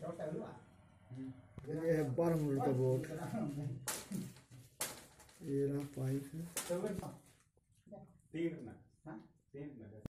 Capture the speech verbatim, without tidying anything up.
ये है बारह मीटर का बोट। ये रहा पाइप है।